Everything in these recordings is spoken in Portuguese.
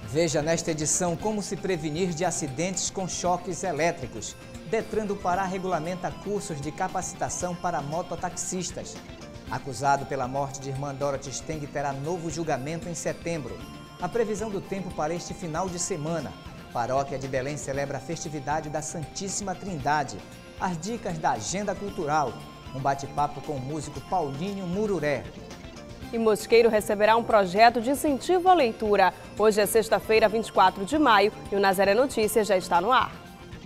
Veja nesta edição como se prevenir de acidentes com choques elétricos. Detran do Pará regulamenta cursos de capacitação para mototaxistas. Acusado pela morte de irmã Dorothy Steng terá novo julgamento em setembro. A previsão do tempo para este final de semana. Paróquia de Belém celebra a festividade da Santíssima Trindade. As dicas da agenda cultural. Um bate-papo com o músico Paulinho Mururé. E Mosqueiro receberá um projeto de incentivo à leitura. Hoje é sexta-feira, 24 de maio, e o Nazaré Notícias já está no ar.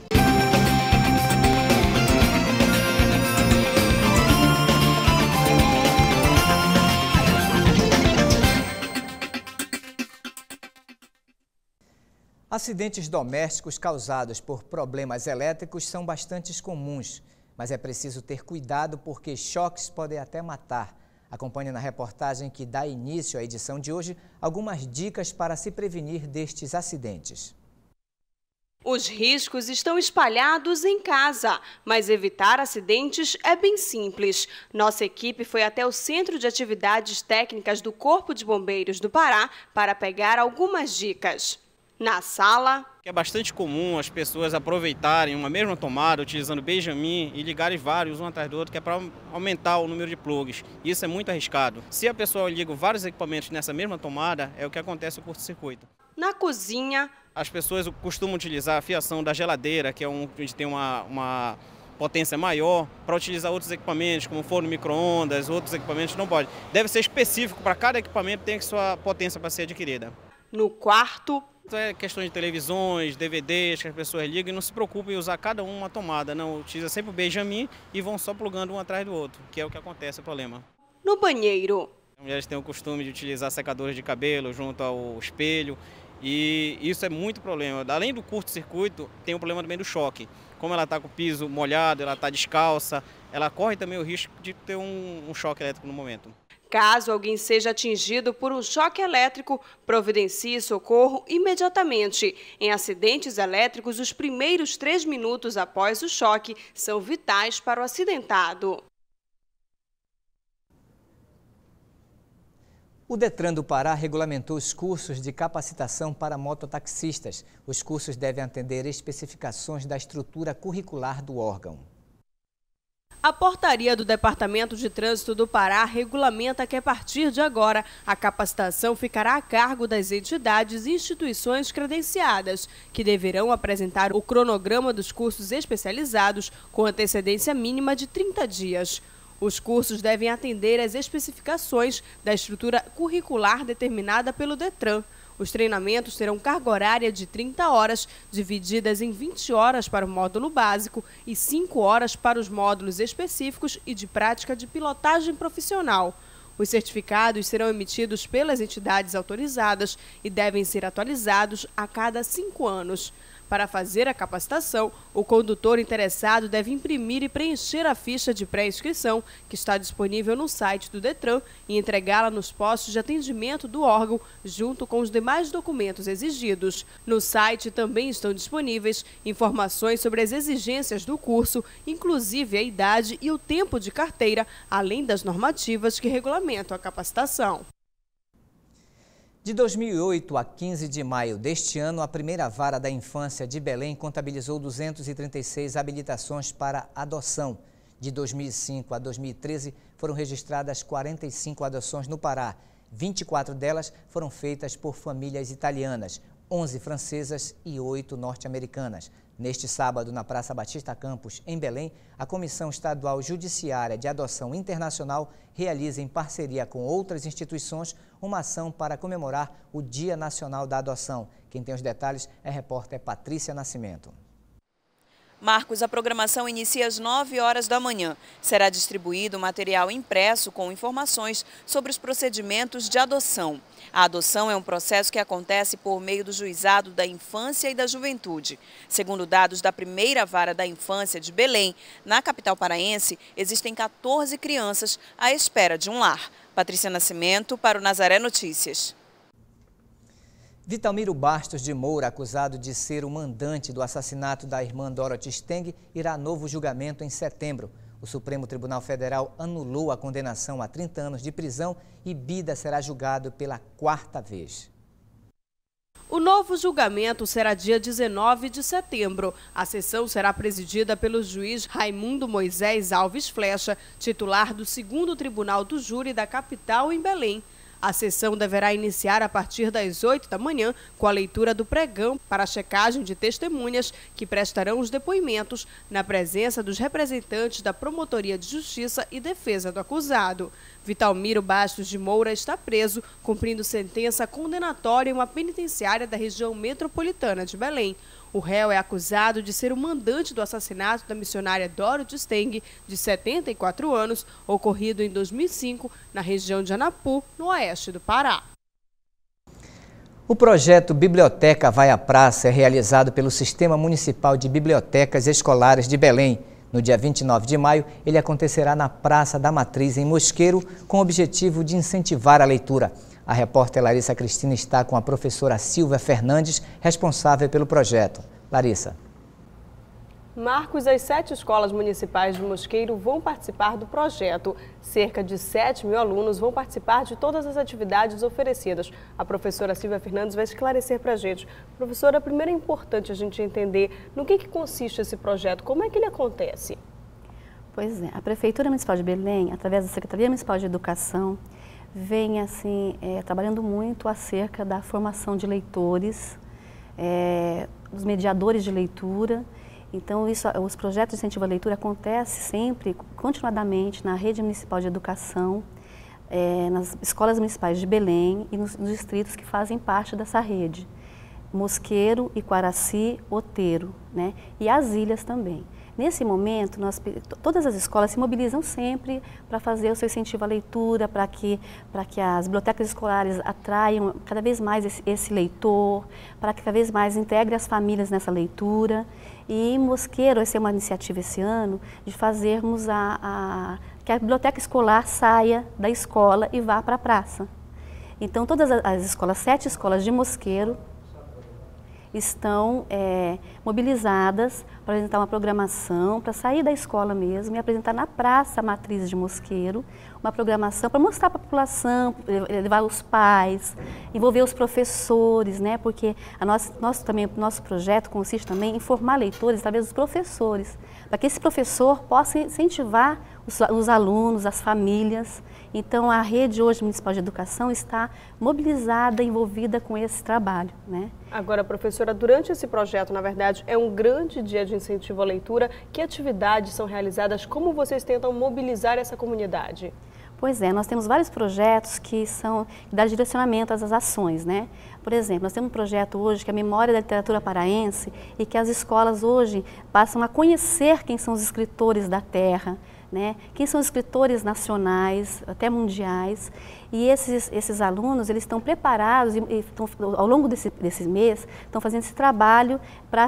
Acidentes domésticos causados por problemas elétricos são bastante comuns, mas é preciso ter cuidado porque choques podem até matar. Acompanhe na reportagem que dá início à edição de hoje algumas dicas para se prevenir destes acidentes. Os riscos estão espalhados em casa, mas evitar acidentes é bem simples. Nossa equipe foi até o Centro de Atividades Técnicas do Corpo de Bombeiros do Pará para pegar algumas dicas. Na sala... É bastante comum as pessoas aproveitarem uma mesma tomada, utilizando Benjamin e ligarem vários um atrás do outro, que é para aumentar o número de plugs. Isso é muito arriscado. Se a pessoa liga vários equipamentos nessa mesma tomada, é o que acontece no curto-circuito. Na cozinha... As pessoas costumam utilizar a fiação da geladeira, que é onde tem uma potência maior, para utilizar outros equipamentos, como forno micro-ondas, outros equipamentos não pode. Deve ser específico para cada equipamento, tem a sua potência para ser adquirida. No quarto... É questão de televisões, DVDs que as pessoas ligam e não se preocupem em usar cada uma tomada. Não, utiliza sempre o Benjamin e vão só plugando um atrás do outro, que é o que acontece, o problema. No banheiro. As mulheres têm o costume de utilizar secadores de cabelo junto ao espelho e isso é muito problema. Além do curto-circuito, tem o problema também do choque. Como ela está com o piso molhado, ela está descalça, ela corre também o risco de ter um choque elétrico no momento. Caso alguém seja atingido por um choque elétrico, providencie socorro imediatamente. Em acidentes elétricos, os primeiros 3 minutos após o choque são vitais para o acidentado. O Detran do Pará regulamentou os cursos de capacitação para mototaxistas. Os cursos devem atender especificações da estrutura curricular do órgão. A portaria do Departamento de Trânsito do Pará regulamenta que, a partir de agora, a capacitação ficará a cargo das entidades e instituições credenciadas, que deverão apresentar o cronograma dos cursos especializados com antecedência mínima de 30 dias. Os cursos devem atender às especificações da estrutura curricular determinada pelo Detran. Os treinamentos terão carga horária de 30 horas, divididas em 20 horas para o módulo básico e 5 horas para os módulos específicos e de prática de pilotagem profissional. Os certificados serão emitidos pelas entidades autorizadas e devem ser atualizados a cada 5 anos. Para fazer a capacitação, o condutor interessado deve imprimir e preencher a ficha de pré-inscrição, que está disponível no site do Detran, e entregá-la nos postos de atendimento do órgão, junto com os demais documentos exigidos. No site também estão disponíveis informações sobre as exigências do curso, inclusive a idade e o tempo de carteira, além das normativas que regulamentam a capacitação. De 2008 a 15 de maio deste ano, a primeira vara da infância de Belém contabilizou 236 habilitações para adoção. De 2005 a 2013, foram registradas 45 adoções no Pará. 24 delas foram feitas por famílias italianas, 11 francesas e 8 norte-americanas. Neste sábado, na Praça Batista Campos, em Belém, a Comissão Estadual Judiciária de Adoção Internacional realiza, em parceria com outras instituições, uma ação para comemorar o Dia Nacional da Adoção. Quem tem os detalhes é a repórter Patrícia Nascimento. Marcos, a programação inicia às 9 horas da manhã. Será distribuído material impresso com informações sobre os procedimentos de adoção. A adoção é um processo que acontece por meio do Juizado da Infância e da Juventude. Segundo dados da primeira vara da infância de Belém, na capital paraense, existem 14 crianças à espera de um lar. Patrícia Nascimento para o Nazaré Notícias. Vitalmiro Bastos de Moura, acusado de ser o mandante do assassinato da irmã Dorothy Steng, irá a novo julgamento em setembro. O Supremo Tribunal Federal anulou a condenação a 30 anos de prisão e Bida será julgado pela 4ª vez. O novo julgamento será dia 19 de setembro. A sessão será presidida pelo juiz Raimundo Moisés Alves Flecha, titular do 2º Tribunal do Júri da capital em Belém. A sessão deverá iniciar a partir das 8 da manhã com a leitura do pregão para a checagem de testemunhas que prestarão os depoimentos na presença dos representantes da Promotoria de Justiça e Defesa do acusado. Vitalmiro Bastos de Moura está preso, cumprindo sentença condenatória em uma penitenciária da região metropolitana de Belém. O réu é acusado de ser o mandante do assassinato da missionária Dorothy Steng, de 74 anos, ocorrido em 2005, na região de Anapu, no oeste do Pará. O projeto Biblioteca Vai à Praça é realizado pelo Sistema Municipal de Bibliotecas Escolares de Belém. No dia 29 de maio, ele acontecerá na Praça da Matriz, em Mosqueiro, com o objetivo de incentivar a leitura. A repórter Larissa Cristina está com a professora Silvia Fernandes, responsável pelo projeto. Larissa. Marcos, as 7 escolas municipais de Mosqueiro vão participar do projeto. Cerca de 7.000 alunos vão participar de todas as atividades oferecidas. A professora Silvia Fernandes vai esclarecer para a gente. Professora, primeiro é importante a gente entender no que consiste esse projeto, como é que ele acontece? Pois é, a Prefeitura Municipal de Belém, através da Secretaria Municipal de Educação, vem trabalhando muito acerca da formação de leitores, dos mediadores de leitura. Então, os projetos de incentivo à leitura acontecem sempre, continuadamente, na rede municipal de educação, nas escolas municipais de Belém e nos distritos que fazem parte dessa rede. Mosqueiro, Iquaraci, Outeiro, né? E as ilhas também. Nesse momento, todas as escolas se mobilizam sempre para fazer o seu incentivo à leitura, para que as bibliotecas escolares atraiam cada vez mais esse leitor, para que cada vez mais integre as famílias nessa leitura. E em Mosqueiro, essa é uma iniciativa esse ano, de fazermos que a biblioteca escolar saia da escola e vá para a praça. Então, todas as escolas, 7 escolas de Mosqueiro, estão mobilizadas para apresentar uma programação, para sair da escola mesmo e apresentar na Praça Matriz de Mosqueiro uma programação para mostrar para a população, levar os pais, envolver os professores, né? Porque nosso projeto consiste também em formar leitores através dos professores, para que esse professor possa incentivar os alunos, as famílias. Então, a rede hoje municipal de educação está mobilizada, envolvida com esse trabalho, né? Agora, professora, durante esse projeto, na verdade, é um grande dia de incentivo à leitura. Que atividades são realizadas? Como vocês tentam mobilizar essa comunidade? Pois é, nós temos vários projetos que dão direcionamento às ações, né? Por exemplo, nós temos um projeto hoje que é a Memória da Literatura Paraense e que as escolas hoje passam a conhecer quem são os escritores da terra, né? Quem são os escritores nacionais, até mundiais, e esses alunos, eles estão preparados e ao longo desse mês, estão fazendo esse trabalho para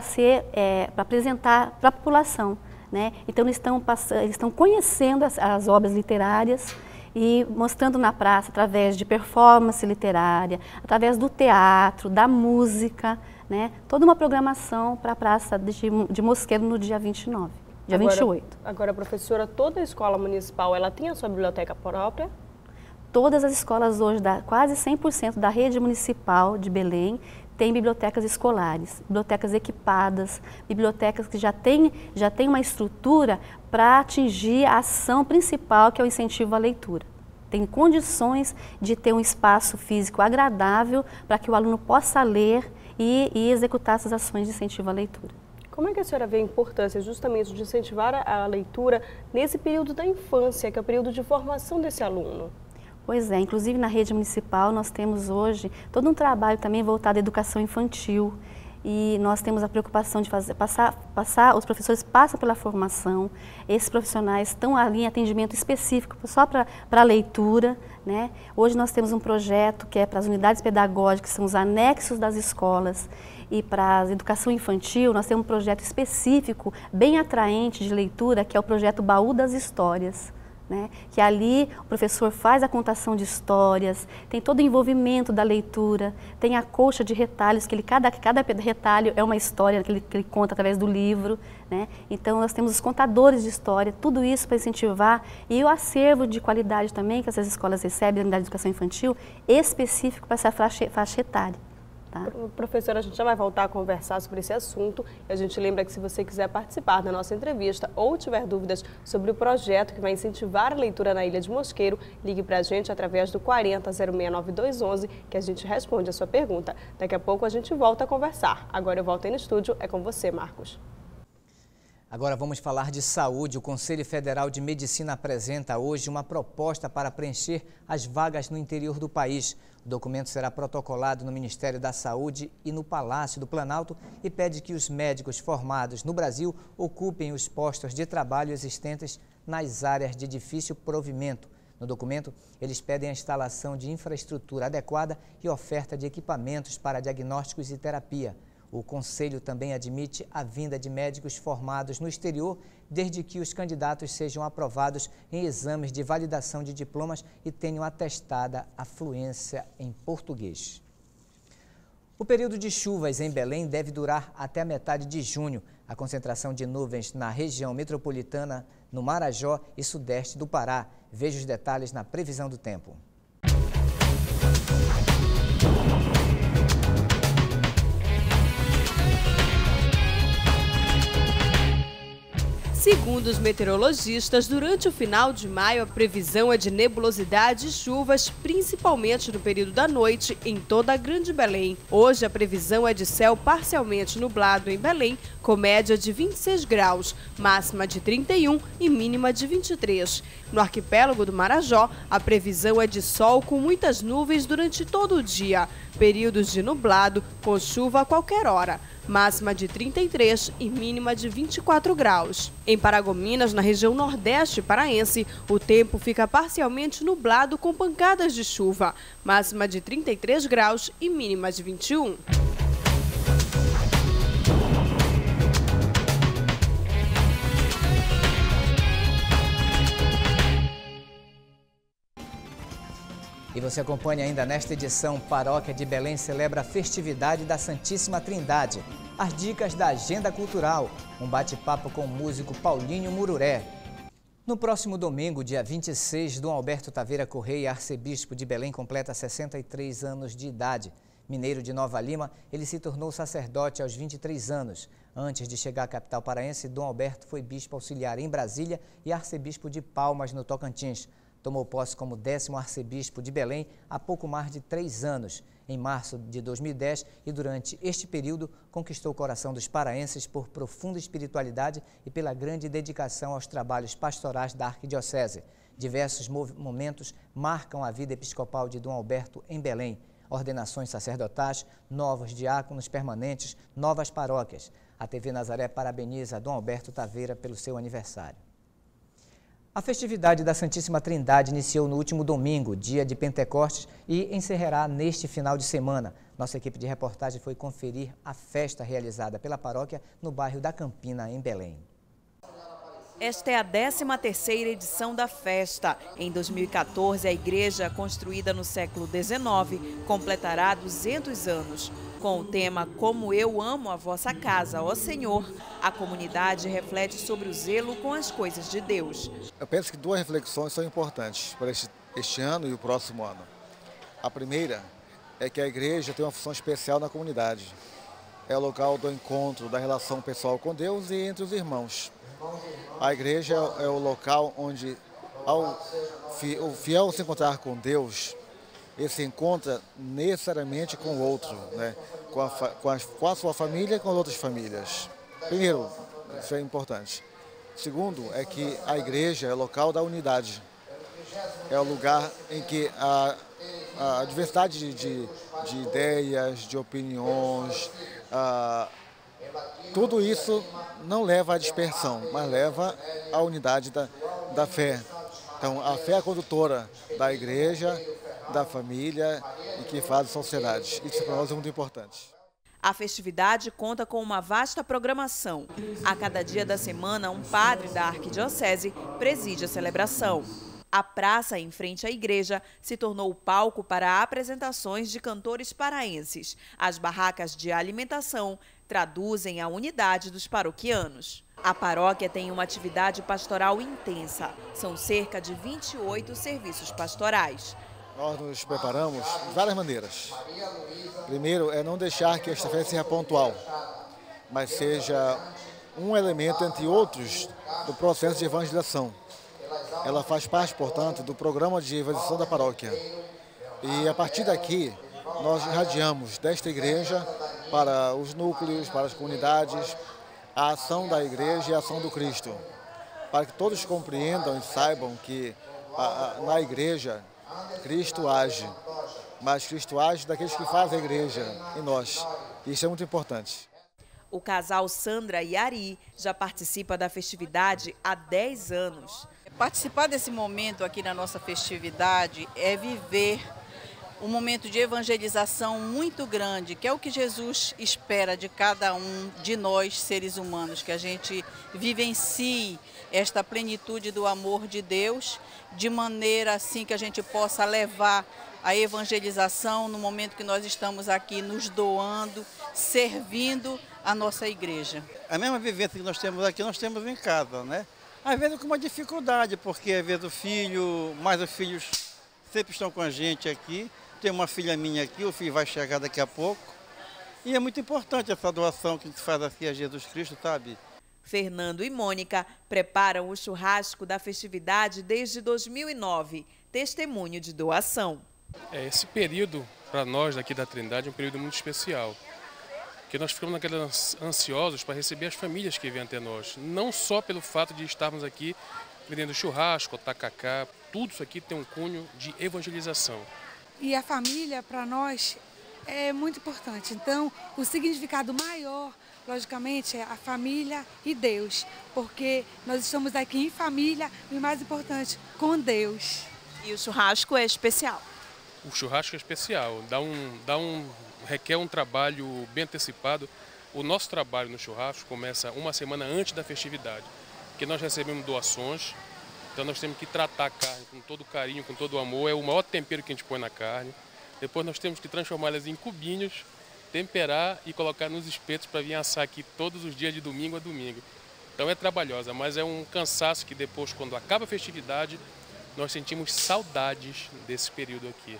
apresentar para a população, né? Então, eles estão conhecendo as obras literárias e mostrando na praça através de performance literária, através do teatro, da música, né? Toda uma programação para a Praça de Mosqueiro no dia 29. Dia 28. Agora, professora, toda a escola municipal, ela tem a sua biblioteca própria? Todas as escolas hoje, quase 100% da rede municipal de Belém, tem bibliotecas escolares, bibliotecas equipadas, bibliotecas que já têm uma estrutura para atingir a ação principal, que é o incentivo à leitura. Tem condições de ter um espaço físico agradável para que o aluno possa ler e executar essas ações de incentivo à leitura. Como é que a senhora vê a importância justamente de incentivar a leitura nesse período da infância, que é o período de formação desse aluno? Pois é, inclusive na rede municipal nós temos hoje todo um trabalho também voltado à educação infantil e nós temos a preocupação de os professores passam pela formação, esses profissionais estão ali em atendimento específico só para a leitura, né? Hoje nós temos um projeto que é para as unidades pedagógicas, que são os anexos das escolas, e para a educação infantil nós temos um projeto específico, bem atraente de leitura, que é o projeto Baú das Histórias, né? Que ali o professor faz a contação de histórias, tem todo o envolvimento da leitura, tem a colcha de retalhos, que cada retalho é uma história que ele conta através do livro, né? Então nós temos os contadores de história, tudo isso para incentivar, e o acervo de qualidade também que essas escolas recebem, a unidade de educação infantil, específico para essa faixa etária. Tá? Professora, a gente já vai voltar a conversar sobre esse assunto. E a gente lembra que se você quiser participar da nossa entrevista ou tiver dúvidas sobre o projeto que vai incentivar a leitura na Ilha de Mosqueiro, ligue para a gente através do 40 069211, que a gente responde a sua pergunta. Daqui a pouco a gente volta a conversar. Agora eu volto aí no estúdio, é com você, Marcos. Agora vamos falar de saúde. O Conselho Federal de Medicina apresenta hoje uma proposta para preencher as vagas no interior do país. O documento será protocolado no Ministério da Saúde e no Palácio do Planalto e pede que os médicos formados no Brasil ocupem os postos de trabalho existentes nas áreas de difícil provimento. No documento, eles pedem a instalação de infraestrutura adequada e oferta de equipamentos para diagnósticos e terapia. O Conselho também admite a vinda de médicos formados no exterior, desde que os candidatos sejam aprovados em exames de validação de diplomas e tenham atestada a fluência em português. O período de chuvas em Belém deve durar até a metade de junho. A concentração de nuvens na região metropolitana, no Marajó e sudeste do Pará. Veja os detalhes na previsão do tempo. Segundo os meteorologistas, durante o final de maio, a previsão é de nebulosidade e chuvas, principalmente no período da noite, em toda a Grande Belém. Hoje, a previsão é de céu parcialmente nublado em Belém, com média de 26 graus, máxima de 31 e mínima de 23. No arquipélago do Marajó, a previsão é de sol com muitas nuvens durante todo o dia, períodos de nublado, com chuva a qualquer hora. Máxima de 33 e mínima de 24 graus. Em Paragominas, na região nordeste paraense, o tempo fica parcialmente nublado com pancadas de chuva. Máxima de 33 graus e mínima de 21. E você acompanha ainda nesta edição. Paróquia de Belém celebra a festividade da Santíssima Trindade. As dicas da agenda cultural. Um bate-papo com o músico Paulinho Mururé. No próximo domingo, dia 26, Dom Alberto Taveira Correia, arcebispo de Belém, completa 63 anos de idade. Mineiro de Nova Lima, ele se tornou sacerdote aos 23 anos. Antes de chegar à capital paraense, Dom Alberto foi bispo auxiliar em Brasília e arcebispo de Palmas, no Tocantins. Tomou posse como 10º arcebispo de Belém há pouco mais de 3 anos, em março de 2010, e durante este período conquistou o coração dos paraenses por profunda espiritualidade e pela grande dedicação aos trabalhos pastorais da arquidiocese. Diversos momentos marcam a vida episcopal de Dom Alberto em Belém. Ordenações sacerdotais, novos diáconos permanentes, novas paróquias. A TV Nazaré parabeniza Dom Alberto Taveira pelo seu aniversário. A festividade da Santíssima Trindade iniciou no último domingo, dia de Pentecostes, e encerrará neste final de semana. Nossa equipe de reportagem foi conferir a festa realizada pela paróquia no bairro da Campina, em Belém. Esta é a 13ª edição da festa. Em 2014, a igreja, construída no século XIX, completará 200 anos. Com o tema Como Eu Amo a Vossa Casa, ó Senhor, a comunidade reflete sobre o zelo com as coisas de Deus. Eu penso que 2 reflexões são importantes para este ano e o próximo ano. A primeira é que a igreja tem uma função especial na comunidade. É o local do encontro, da relação pessoal com Deus e entre os irmãos. A igreja é o local onde o fiel se encontrar com Deus, ele se encontra necessariamente com o outro, né? com a sua família e com as outras famílias. Primeiro, isso é importante. Segundo, é que a igreja é o local da unidade. É o lugar em que a diversidade de ideias, de opiniões, tudo isso não leva à dispersão, mas leva à unidade da fé. Então, a fé é a condutora da igreja, da família e que faz a sociedade. Isso para nós é muito importante. A festividade conta com uma vasta programação. A cada dia da semana, um padre da arquidiocese preside a celebração. A praça em frente à igreja se tornou o palco para apresentações de cantores paraenses. As barracas de alimentação traduzem a unidade dos paroquianos. A paróquia tem uma atividade pastoral intensa. São cerca de 28 serviços pastorais. Nós nos preparamos de várias maneiras. Primeiro, é não deixar que esta festa seja pontual, mas seja um elemento entre outros do processo de evangelização. Ela faz parte, portanto, do programa de evangelização da paróquia. E a partir daqui, nós irradiamos desta igreja para os núcleos, para as comunidades, a ação da igreja e a ação do Cristo, para que todos compreendam e saibam que na igreja Cristo age, mas Cristo age daqueles que fazem a igreja em nós. Isso é muito importante. O casal Sandra e Ari já participa da festividade há 10 anos. Participar desse momento aqui na nossa festividade é viver um momento de evangelização muito grande, que é o que Jesus espera de cada um de nós, seres humanos, que a gente vivencie esta plenitude do amor de Deus, de maneira assim que a gente possa levar a evangelização no momento que nós estamos aqui nos doando, servindo a nossa igreja. A mesma vivência que nós temos aqui, nós temos em casa, né? Às vezes com uma dificuldade, porque às vezes mais os filhos sempre estão com a gente aqui. Tem uma filha minha aqui, o filho vai chegar daqui a pouco. E é muito importante essa doação que a gente faz aqui a Jesus Cristo, sabe? Fernando e Mônica preparam o churrasco da festividade desde 2009, testemunho de doação. Esse período, para nós daqui da Trindade, é um período muito especial. Porque nós ficamos ansiosos para receber as famílias que vêm até nós. Não só pelo fato de estarmos aqui vendendo churrasco, tacacá, tudo isso aqui tem um cunho de evangelização. E a família, para nós, é muito importante. Então, o significado maior, logicamente, é a família e Deus. Porque nós estamos aqui em família e, o mais importante, com Deus. E o churrasco é especial? O churrasco é especial, requer um trabalho bem antecipado. O nosso trabalho no churrasco começa uma semana antes da festividade, porque nós recebemos doações. Então nós temos que tratar a carne com todo carinho, com todo amor. É o maior tempero que a gente põe na carne. Depois nós temos que transformá-las em cubinhos, temperar e colocar nos espetos para vir assar aqui todos os dias de domingo a domingo. Então é trabalhosa, mas é um cansaço que depois, quando acaba a festividade, nós sentimos saudades desse período aqui.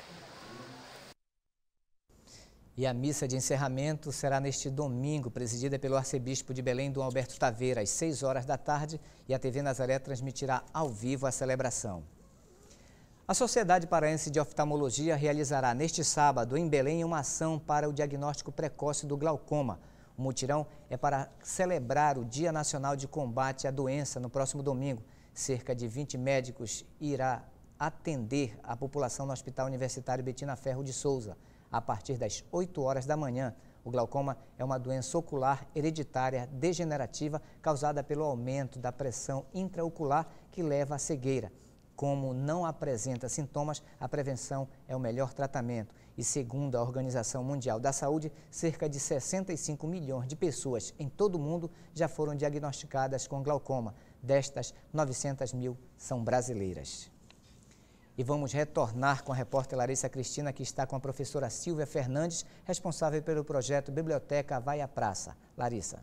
E a missa de encerramento será neste domingo, presidida pelo arcebispo de Belém, Dom Alberto Taveira, às 6 horas da tarde, e a TV Nazaré transmitirá ao vivo a celebração. A Sociedade Paraense de Oftalmologia realizará neste sábado, em Belém, uma ação para o diagnóstico precoce do glaucoma. O mutirão é para celebrar o Dia Nacional de Combate à Doença no próximo domingo. Cerca de 20 médicos irá atender a população no Hospital Universitário Betina Ferro de Souza. A partir das 8 horas da manhã, o glaucoma é uma doença ocular hereditária degenerativa causada pelo aumento da pressão intraocular que leva à cegueira. Como não apresenta sintomas, a prevenção é o melhor tratamento. E segundo a Organização Mundial da Saúde, cerca de 65 milhões de pessoas em todo o mundo já foram diagnosticadas com glaucoma. Destas, 900 mil são brasileiras. E vamos retornar com a repórter Larissa Cristina, que está com a professora Silvia Fernandes, responsável pelo projeto Biblioteca Vai à Praça. Larissa.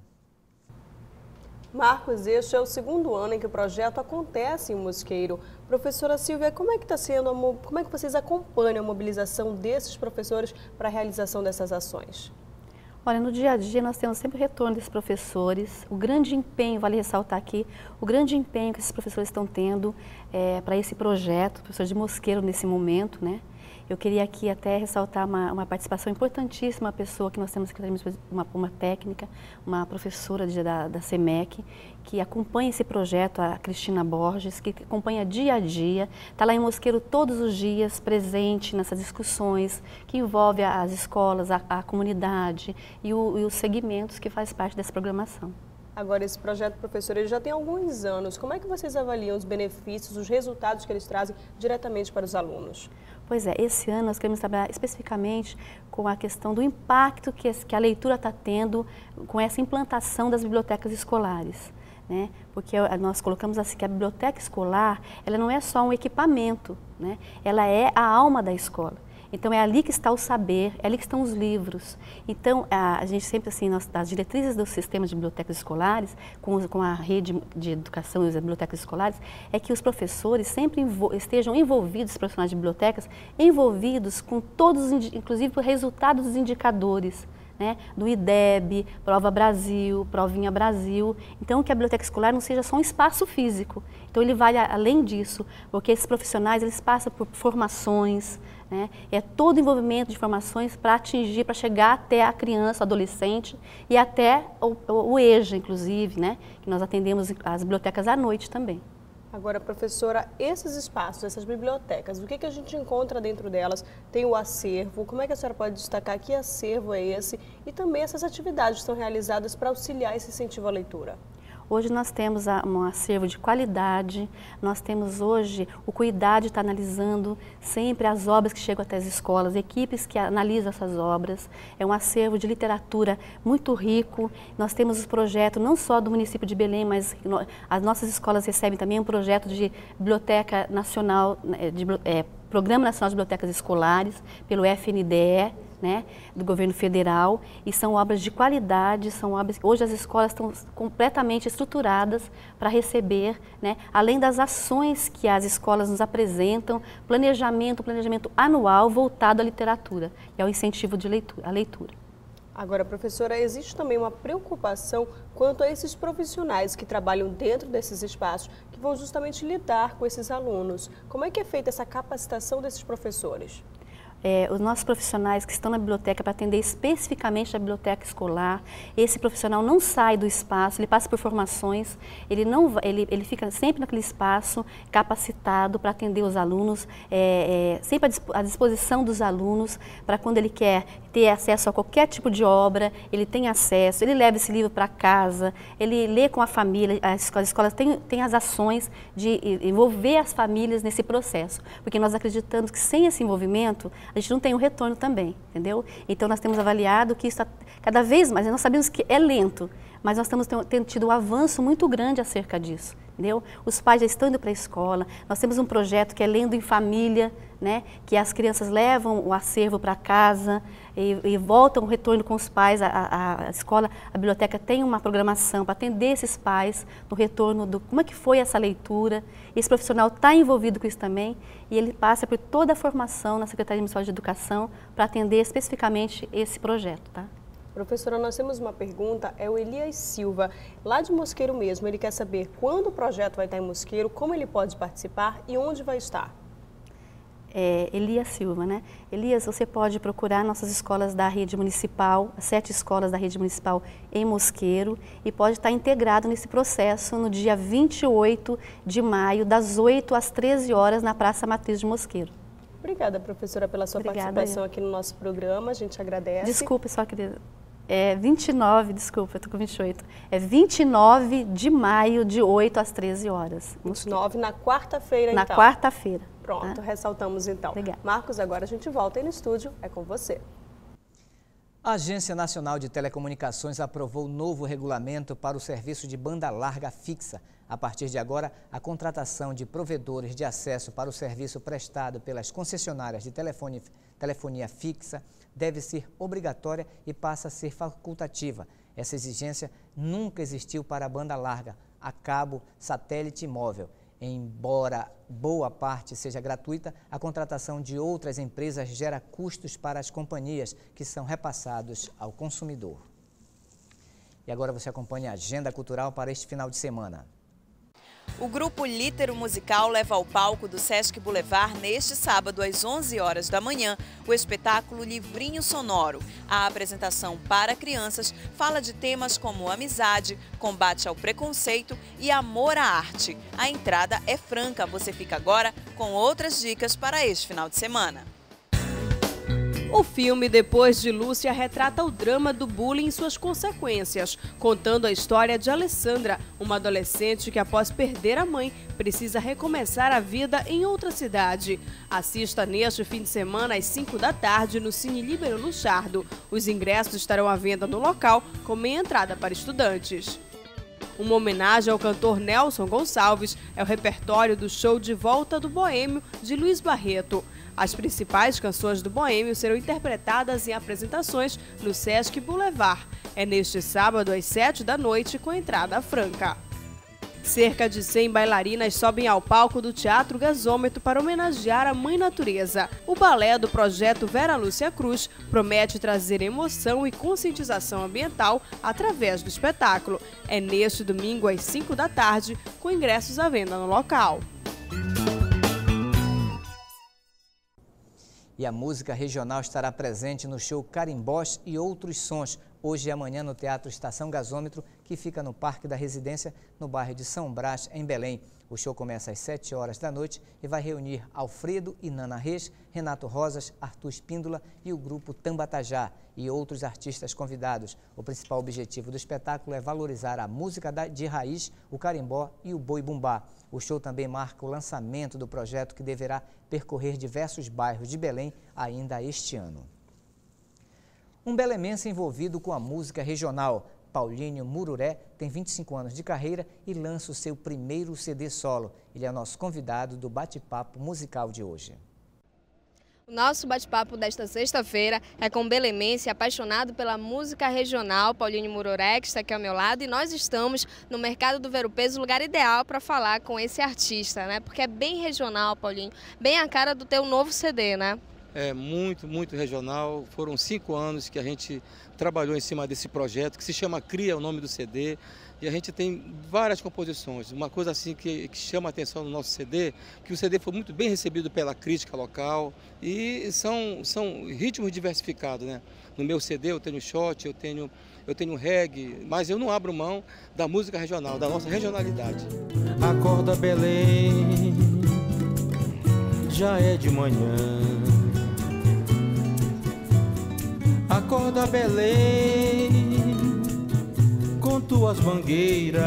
Marcos, este é o segundo ano em que o projeto acontece em Mosqueiro. Professora Silvia, como é que está sendo, como é que vocês acompanham a mobilização desses professores para a realização dessas ações? Olha, no dia a dia nós temos sempre o retorno desses professores, o grande empenho, vale ressaltar aqui, o grande empenho que esses professores estão tendo para esse projeto, professor de Mosqueiro nesse momento, né? Eu queria aqui até ressaltar uma participação importantíssima, uma pessoa que nós temos aqui, uma técnica, uma professora da CEMEC, que acompanha esse projeto, a Cristina Borges, que acompanha dia a dia, está lá em Mosqueiro todos os dias, presente nessas discussões, que envolve as escolas, a comunidade e os segmentos que faz parte dessa programação. Agora, esse projeto, professor, ele já tem alguns anos. Como é que vocês avaliam os benefícios, os resultados que eles trazem diretamente para os alunos? Pois é, esse ano nós queremos trabalhar especificamente com a questão do impacto que a leitura está tendo com essa implantação das bibliotecas escolares, né? Porque nós colocamos assim que a biblioteca escolar, ela não é só um equipamento, né? Ela é a alma da escola. Então é ali que está o saber, é ali que estão os livros. Então a gente sempre, assim, as diretrizes do sistema de bibliotecas escolares, com a rede de educação e as bibliotecas escolares, é que os professores sempre estejam envolvidos, os profissionais de bibliotecas, envolvidos com todos, inclusive por resultados dos indicadores, né, do IDEB, Prova Brasil, Provinha Brasil. Então, que a biblioteca escolar não seja só um espaço físico. Então, ele vai além disso, porque esses profissionais, eles passam por formações, né, é todo envolvimento de formações para atingir, para chegar até a criança, adolescente e até o EJA, inclusive, né, que nós atendemos as bibliotecas à noite também. Agora, professora, esses espaços, essas bibliotecas, o que a gente encontra dentro delas? Tem o acervo, como é que a senhora pode destacar que acervo é esse? E também essas atividades que são realizadas para auxiliar esse incentivo à leitura? Hoje nós temos um acervo de qualidade, nós temos hoje, o Cuidade está analisando sempre as obras que chegam até as escolas, equipes que analisam essas obras, é um acervo de literatura muito rico, nós temos os projetos não só do município de Belém, mas as nossas escolas recebem também um projeto de Biblioteca Nacional, Programa Nacional de Bibliotecas Escolares, pelo FNDE, né, do governo federal, e são obras de qualidade, são obras, hoje as escolas estão completamente estruturadas para receber, né, além das ações que as escolas nos apresentam, planejamento anual voltado à literatura, e ao incentivo à leitura. Agora, professora, existe também uma preocupação quanto a esses profissionais que trabalham dentro desses espaços, que vão justamente lidar com esses alunos. Como é que é feita essa capacitação desses professores? Os nossos profissionais que estão na biblioteca para atender especificamente a biblioteca escolar, esse profissional não sai do espaço, ele passa por formações, ele fica sempre naquele espaço capacitado para atender os alunos, sempre à disposição dos alunos, para quando ele quer ter acesso a qualquer tipo de obra, ele tem acesso, ele leva esse livro para casa, ele lê com a família, as escolas têm as ações de envolver as famílias nesse processo, porque nós acreditamos que sem esse envolvimento, a gente não tem um retorno também, entendeu? Então nós temos avaliado que isso cada vez mais, nós sabemos que é lento, mas nós estamos tendo tido um avanço muito grande acerca disso, entendeu? Os pais já estão indo para a escola, nós temos um projeto que é Lendo em Família, né, que as crianças levam o acervo para casa e voltam o retorno com os pais, a escola, a biblioteca tem uma programação para atender esses pais no retorno do como é que foi essa leitura. Esse profissional está envolvido com isso também e ele passa por toda a formação na Secretaria Municipal de Educação para atender especificamente esse projeto, tá? Professora, nós temos uma pergunta, é o Elias Silva, lá de Mosqueiro mesmo. Ele quer saber quando o projeto vai estar em Mosqueiro, como ele pode participar e onde vai estar. Elias Silva, né? Elias, você pode procurar nossas escolas da rede municipal, 7 escolas da rede municipal em Mosqueiro, e pode estar integrado nesse processo no dia 28 de maio, das 8 às 13 horas, na Praça Matriz de Mosqueiro. Obrigada, professora, pela sua participação aqui no nosso programa, a gente agradece. Desculpe, só querida. 29, desculpa, eu tô com 28. É 29 de maio, de 8 às 13 horas. 29 na quarta-feira, então. Na quarta-feira. Pronto, ressaltamos então. Obrigada. Marcos, agora a gente volta aí no estúdio, é com você. A Agência Nacional de Telecomunicações aprovou novo regulamento para o serviço de banda larga fixa. A partir de agora, a contratação de provedores de acesso para o serviço prestado pelas concessionárias de telefonia fixa deve ser obrigatória e passa a ser facultativa. Essa exigência nunca existiu para a banda larga, a cabo, satélite e móvel. Embora boa parte seja gratuita, a contratação de outras empresas gera custos para as companhias, que são repassados ao consumidor. E agora você acompanha a agenda cultural para este final de semana. O grupo Lítero Musical leva ao palco do Sesc Boulevard neste sábado às 11 horas da manhã o espetáculo Livrinho Sonoro. A apresentação para crianças fala de temas como amizade, combate ao preconceito e amor à arte. A entrada é franca, você fica agora com outras dicas para este final de semana. O filme Depois de Lúcia retrata o drama do bullying e suas consequências, contando a história de Alessandra, uma adolescente que após perder a mãe, precisa recomeçar a vida em outra cidade. Assista neste fim de semana às 5 da tarde no Cine Líbero Luchardo. Os ingressos estarão à venda no local com meia entrada para estudantes. Uma homenagem ao cantor Nelson Gonçalves é o repertório do show De Volta do Boêmio, de Luiz Barreto. As principais canções do Boêmio serão interpretadas em apresentações no Sesc Boulevard. É neste sábado às 7 da noite com entrada franca. Cerca de 100 bailarinas sobem ao palco do Teatro Gasômetro para homenagear a Mãe Natureza. O balé do projeto Vera Lúcia Cruz promete trazer emoção e conscientização ambiental através do espetáculo. É neste domingo às 5 da tarde, com ingressos à venda no local. E a música regional estará presente no show Carimbós e Outros Sons, hoje e amanhã no Teatro Estação Gasômetro, que fica no Parque da Residência, no bairro de São Brás, em Belém. O show começa às 7 horas da noite e vai reunir Alfredo e Nana Reis, Renato Rosas, Arthur Espíndola e o grupo Tambatajá e outros artistas convidados. O principal objetivo do espetáculo é valorizar a música de raiz, o carimbó e o boi-bumbá. O show também marca o lançamento do projeto que deverá percorrer diversos bairros de Belém ainda este ano. Um belemense envolvido com a música regional, Paulinho Mururé, tem 25 anos de carreira e lança o seu primeiro CD solo. Ele é nosso convidado do bate-papo musical de hoje. O nosso bate-papo desta sexta-feira é com o belemense apaixonado pela música regional, Paulinho Mururé, que está aqui ao meu lado, e nós estamos no Mercado do Ver-o-Peso, lugar ideal para falar com esse artista, né? Porque é bem regional, Paulinho, bem a cara do teu novo CD, né? É muito regional. Foram 5 anos que a gente trabalhou em cima desse projeto, que se chama Cria, o nome do CD, e a gente tem várias composições. Uma coisa assim que chama a atenção no nosso CD, que o CD foi muito bem recebido pela crítica local, e são ritmos diversificados, né? No meu CD eu tenho shot, eu tenho reggae, mas eu não abro mão da música regional, da nossa regionalidade. Acorda Belém, já é de manhã. Acorda Belém, com tuas mangueiras,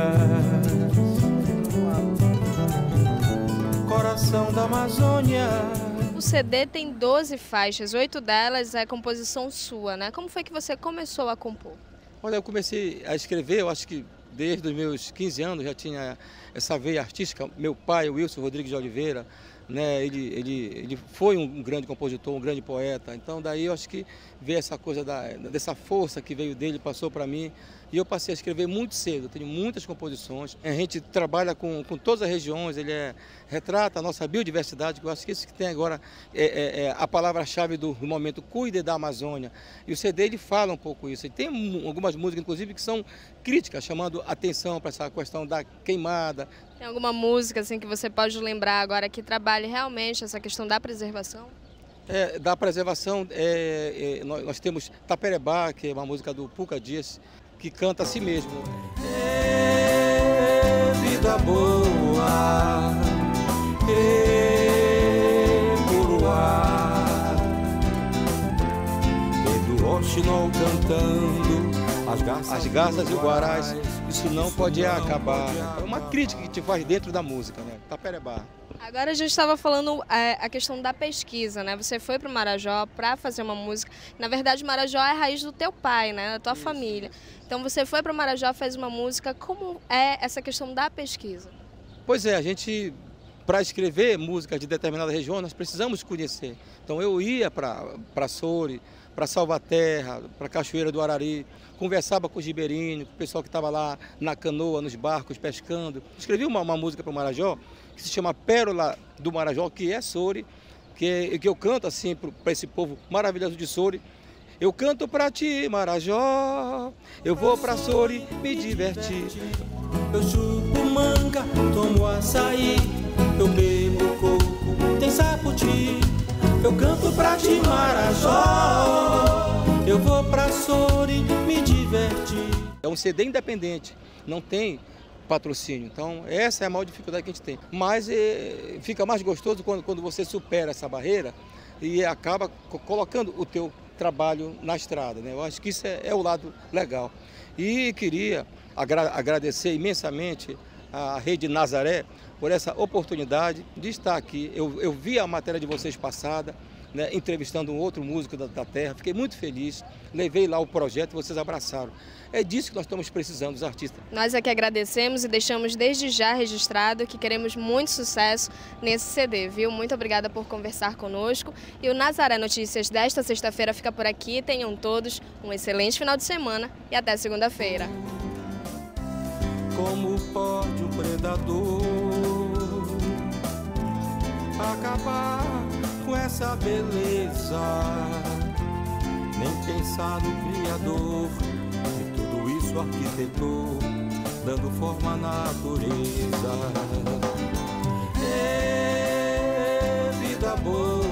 coração da Amazônia. O CD tem 12 faixas, 8 delas é composição sua, né? Como foi que você começou a compor? Olha, eu comecei a escrever, eu acho que desde os meus 15 anos já tinha essa veia artística. Meu pai, Wilson Rodrigues de Oliveira, né, ele foi um grande compositor, um grande poeta, então daí eu acho que veio essa coisa dessa força que veio dele, passou para mim, e eu passei a escrever muito cedo, tenho muitas composições. A gente trabalha com todas as regiões, ele retrata a nossa biodiversidade, que eu acho que isso que tem agora é a palavra-chave do momento, cuide da Amazônia, e o CD ele fala um pouco isso, e tem algumas músicas inclusive que são críticas, chamando atenção para essa questão da queimada. Tem alguma música assim que você pode lembrar agora que trabalhe realmente essa questão da preservação? Da preservação, nós temos Taperebá, que é uma música do Puca Dias, que canta a si mesmo. Vida boa, Puruá, e do Oxinol cantando as garças e o guarás, isso não pode acabar. É uma crítica que te faz dentro da música, né? Taperebá. Agora a gente estava falando a questão da pesquisa, né? Você foi para o Marajó para fazer uma música. Na verdade, Marajó é a raiz do teu pai, né? Da tua família. Então você foi para o Marajó, fez uma música. Como é essa questão da pesquisa? Pois é, a gente, para escrever música de determinada região, nós precisamos conhecer. Então eu ia para Soure, para Salvaterra, para Cachoeira do Arari, conversava com os ribeirinhos, com o pessoal que estava lá na canoa, nos barcos, pescando. Escrevi uma música para o Marajó, que se chama Pérola do Marajó, que é Soure, que eu canto assim para esse povo maravilhoso de Soure. Eu canto para ti, Marajó, eu vou para Soure me divertir. Eu chupo manga, tomo açaí, eu bebo coco, tem saputi. Eu canto pra ti, Marajó, eu vou pra Soure me divertir. É um CD independente, não tem patrocínio, então essa é a maior dificuldade que a gente tem. Mas fica mais gostoso quando você supera essa barreira e acaba colocando o teu trabalho na estrada, né? Eu acho que isso é o lado legal. E queria agradecer imensamente a Rede Nazaré por essa oportunidade de estar aqui. Eu vi a matéria de vocês passada, né, entrevistando um outro músico da terra. Fiquei muito feliz, levei lá o projeto e vocês abraçaram. É disso que nós estamos precisando, os artistas. Nós aqui agradecemos e deixamos desde já registrado que queremos muito sucesso nesse CD, viu? Muito obrigada por conversar conosco. E o Nazaré Notícias desta sexta-feira fica por aqui. Tenham todos um excelente final de semana e até segunda-feira. Como pode um predador acabar com essa beleza? Nem pensar no Criador, que tudo isso arquitetou, dando forma à natureza. É vida boa.